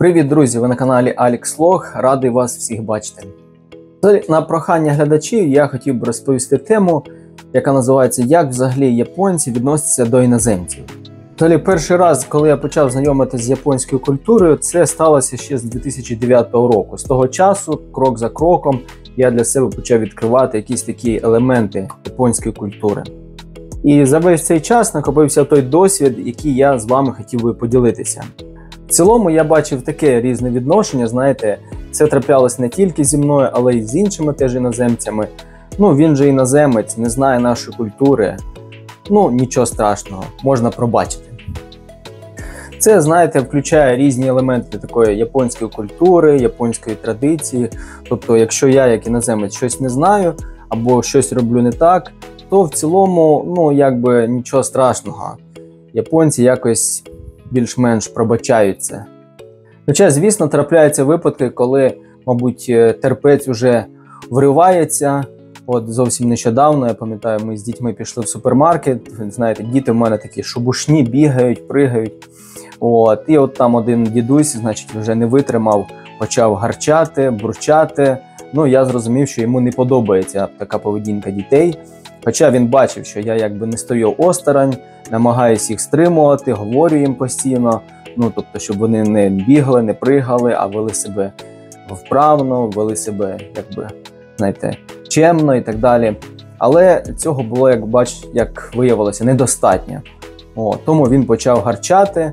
Привіт, друзі! Ви на каналі Алікслог. Радий вас всіх бачити. На прохання глядачів я хотів би розповісти тему, яка називається «Як взагалі японці відносяться до іноземців?». Перший раз, коли я почав знайомитися з японською культурою, це сталося ще з 2009 року. З того часу, крок за кроком, я для себе почав відкривати якісь такі елементи японської культури. І за весь цей час накопився той досвід, який я з вами хотів би поділитися. В цілому я бачив таке різне відношення, знаєте, це траплялось не тільки зі мною, але й з іншими теж іноземцями. Він же іноземець, не знає нашої культури. Нічого страшного, можна пробачити. Це, знаєте, включає різні елементи такої японської культури, японської традиції. Тобто, якщо я, як іноземець, щось не знаю, або щось роблю не так, то в цілому, нічого страшного. Японці якось більш-менш пробачаються. Хоча, звісно, трапляються випадки, коли, мабуть, терпець уже вривається. От зовсім нещодавно, я пам'ятаю, ми з дітьми пішли в супермаркет. Знаєте, діти в мене такі шубушні, бігають, пригають. І от там один дідусь, вже не витримав, почав гарчати, бурчати. Я зрозумів, що йому не подобається така поведінка дітей. Хоча він бачив, що я не стою осторонь, намагаюся їх стримувати, говорю їм постійно, тобто, щоб вони не бігли, не пригали, а вели себе вправно, вели себе, чемно і так далі. Але цього було, як виявилося, недостатньо. Тому він почав гарчати.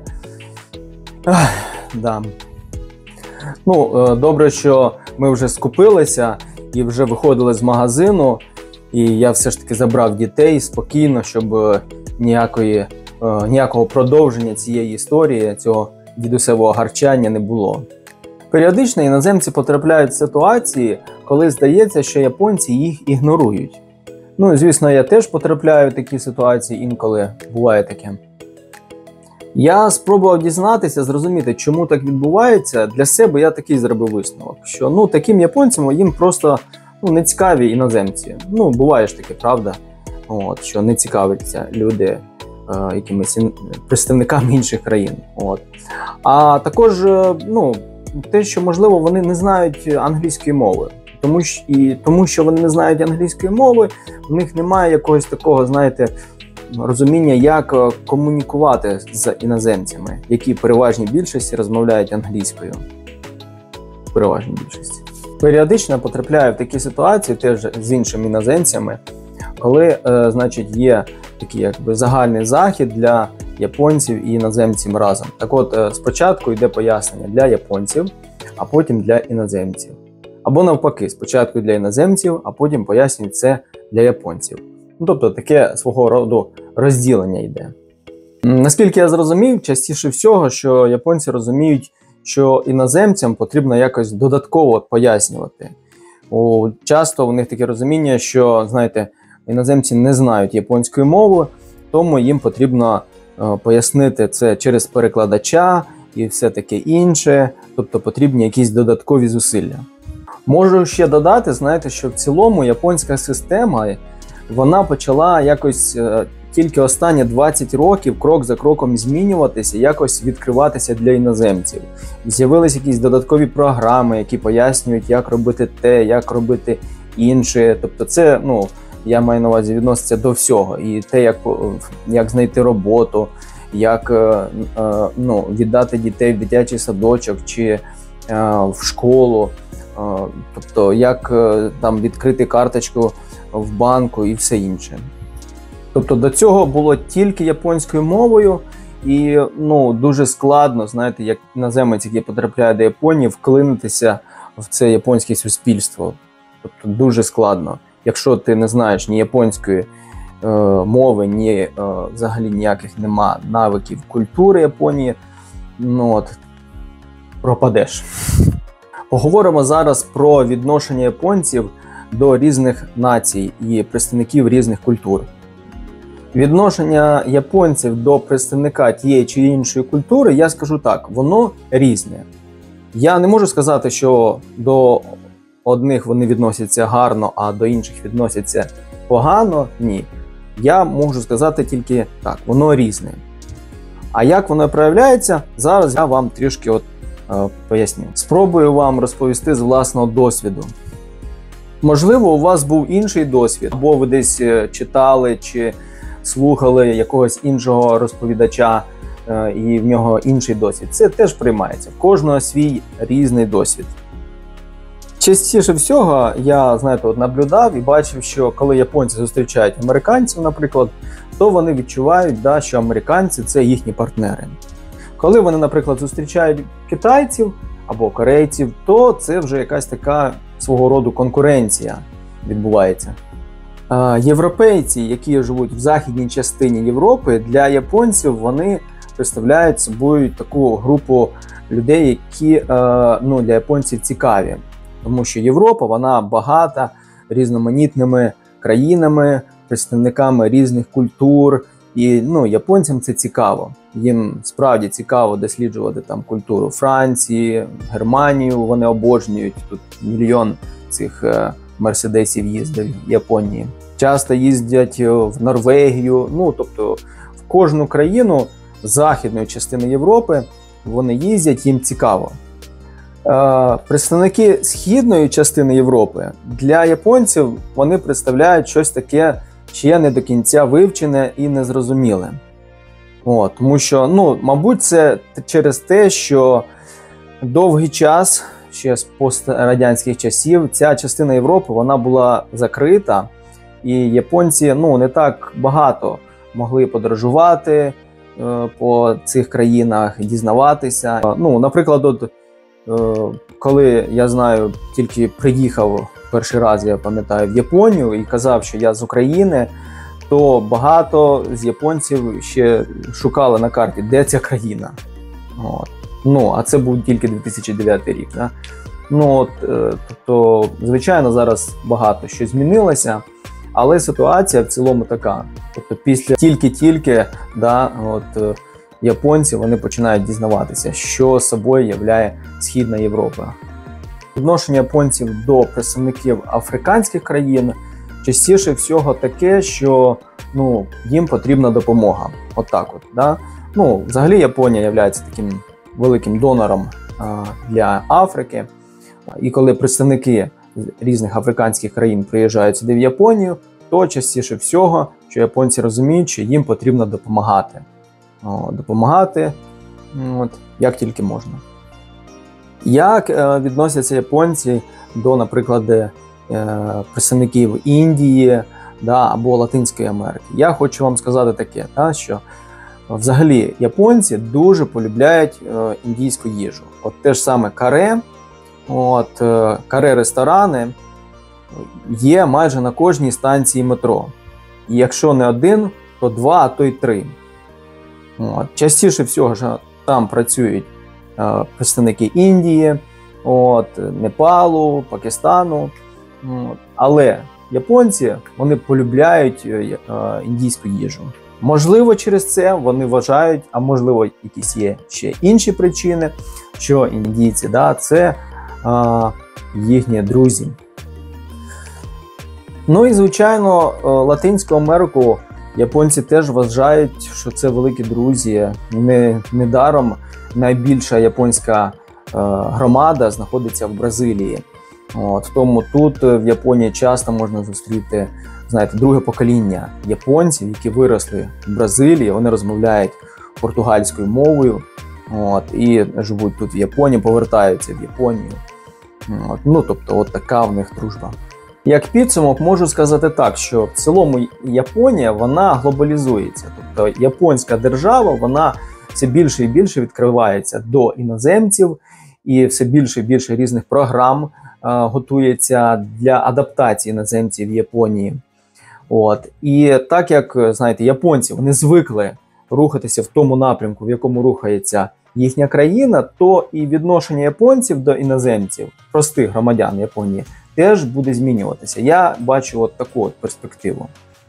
Добре, що ми вже скупилися і вже виходили з магазину, і я все ж таки забрав дітей спокійно, щоб ніякого продовження цієї історії, цього дідусевого гарчання не було. Періодично іноземці потрапляють в ситуації, коли здається, що японці їх ігнорують. Звісно, я теж потрапляю в такі ситуації, інколи буває таке. Я спробував дізнатися, зрозуміти, чому так відбувається. Для себе я такий зробив висновок, що таким японцям їм просто не цікаві іноземці. Буває ж таке, правда, що не цікавляться люди якимись представниками інших країн. А також, те, що, можливо, вони не знають англійської мови. Тому що вони не знають англійської мови, в них немає якогось такого, розуміння, як комунікувати з іноземцями, які в переважній більшості розмовляють англійською. В переважній більшості. Періодично потрапляю в такі ситуації теж з іншими іноземцями, коли, є такий загальний захід для японців і іноземців разом. Так от, спочатку йде пояснення для японців, а потім для іноземців. Або навпаки, спочатку для іноземців, а потім пояснюють це для японців. Тобто таке свого роду розділення йде. Наскільки я зрозумів, частіше всього, що японці розуміють, що іноземцям потрібно якось додатково пояснювати. Часто у них таке розуміння, що, іноземці не знають японської мови, тому їм потрібно пояснити це через перекладача і все таке інше, тобто потрібні якісь додаткові зусилля. Можу ще додати, що в цілому японська система, вона почала якось тільки останні 20 років крок за кроком змінюватися, якось відкриватися для іноземців. З'явились якісь додаткові програми, які пояснюють, як робити те, як робити інше. Тобто це, я маю на увазі, відноситься до всього. І те, як знайти роботу, як віддати дітей в дитячий садочок чи в школу. Тобто, як відкрити карточку в банку і все інше. Тобто, до цього було тільки японською мовою, і дуже складно, як іноземець, який потрапляє до Японії, вклинитися в це японське суспільство. Тобто, дуже складно. Якщо ти не знаєш ні японської мови, ні взагалі ніяких нема навиків культури Японії, пропадеш. Поговоримо зараз про відношення японців до різних націй і представників різних культур. Відношення японців до представника тієї чи іншої культури, я скажу так, воно різне. Я не можу сказати, що до одних вони відносяться гарно, а до інших відносяться погано. Ні. Я можу сказати тільки так, воно різне. А як воно проявляється, зараз я вам трішки поясню. Спробую вам розповісти з власного досвіду. Можливо, у вас був інший досвід, або ви десь читали чи слухали якогось іншого розповідача, і в нього інший досвід. Це теж приймається. В кожного свій різний досвід. Частіше всього я, наблюдав і бачив, що коли японці зустрічають американців, наприклад, то вони відчувають, що американці – це їхні партнери. Коли вони, наприклад, зустрічають китайців або корейців, то це вже якась така свого роду конкуренція відбувається. Європейці, які живуть в західній частині Європи, для японців вони представляють собою таку групу людей, які для японців цікаві. Тому що Європа, вона багата різноманітними країнами, представниками різних культур. І японцям це цікаво. Їм справді цікаво досліджувати там культуру Франції, Германію, вони обожнюють. Тут мільйон цих мерседесів їздить в Японії. Часто їздять в Норвегію, тобто в кожну країну західної частини Європи вони їздять, їм цікаво. Представники східної частини Європи для японців вони представляють щось таке, ще не до кінця вивчене і незрозуміле. Тому що, мабуть, це через те, що довгий час, ще з пострадянських часів, ця частина Європи вона була закрита, і японці не так багато могли подорожувати по цих країнах, дізнаватися. Наприклад, коли я тільки приїхав перший раз, я пам'ятаю, в Японію і казав, що я з України, то багато з японців ще шукали на карті, де ця країна. А це був тільки 2009 рік. Да? Тобто, звичайно, зараз багато що змінилося, але ситуація в цілому така. Тобто, після тільки-тільки японці вони починають дізнаватися, що собою являє Східна Європа. Відношення японців до представників африканських країн частіше всього таке, що їм потрібна допомога. Взагалі Японія є таким великим донором для Африки. І коли представники різних африканських країн приїжджають сюди в Японію, то частіше всього, що японці розуміють, що їм потрібно допомагати. Як тільки можна. Як відносяться японці до, наприклад, представників Індії або Латинської Америки? Я хочу вам сказати таке, що взагалі японці дуже полюбляють індійську їжу. Те ж саме каре, каре-ресторани є майже на кожній станції метро. І якщо не один, то два, а то й три. Частіше всього ж там працюють представники Індії, Непалу, Пакистану. Але японці, вони полюбляють індійську їжу. Можливо, через це вони вважають, а можливо, якісь є ще інші причини, що індійці це їхні друзі. І, звичайно, Латинську Америку японці теж вважають, що це великі друзі. Недаром найбільша японська громада знаходиться в Бразилії. Тому тут в Японії часто можна зустріти, друге покоління японців, які виросли в Бразилії, вони розмовляють португальською мовою і живуть тут в Японії, повертаються в Японію. Тобто, така в них дружба. Як підсумок, можу сказати так, що в цілому Японія, вона глобалізується. Тобто японська держава, вона все більше і більше відкривається до іноземців, і все більше і більше різних програм готується для адаптації іноземців в Японії. І так як, японці, вони звикли рухатися в тому напрямку, в якому рухається їхня країна, то і відношення японців до іноземців, простих громадян Японії, теж буде змінюватися. Я бачу таку перспективу.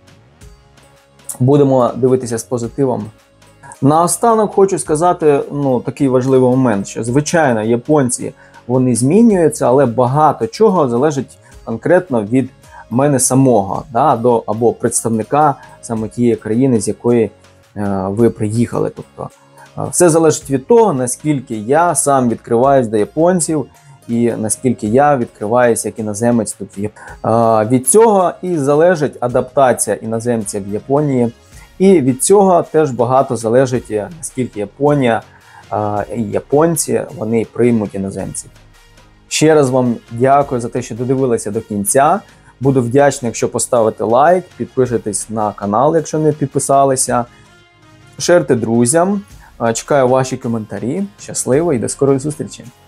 Будемо дивитися з позитивом. Наостанок хочу сказати такий важливий момент, що, звичайно, японці, вони змінюються, але багато чого залежить конкретно від мене самого, або представника саме тієї країни, з якої ви приїхали. Тобто Все залежить від того, наскільки я сам відкриваюсь до японців і наскільки я відкриваюся як іноземець тут в Японії. Від цього і залежить адаптація іноземця в Японії. І від цього теж багато залежить, наскільки Японія і японці вони приймуть іноземців. Ще раз вам дякую за те, що додивилися до кінця. Буду вдячний, якщо поставите лайк, підпишитесь на канал, якщо не підписалися. Шерте друзям. Чекаю ваші коментарі. Щасливо і до скорої зустрічі!